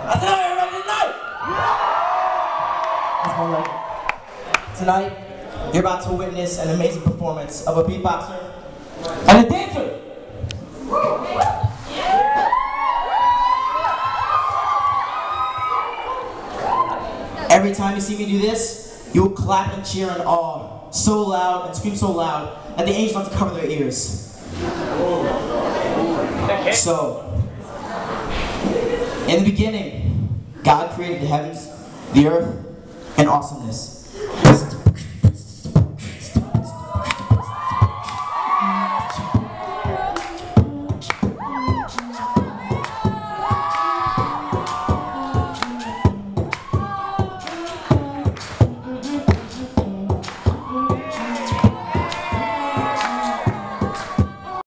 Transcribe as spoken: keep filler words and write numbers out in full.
I said, are you ready tonight? That's more like it. Tonight, you're about to witness an amazing performance of a beatboxer and a dancer. Every time you see me do this, you'll clap and cheer in awe, so loud and scream so loud that the angels have to cover their ears. So, in the beginning, God created the heavens, the earth, and awesomeness.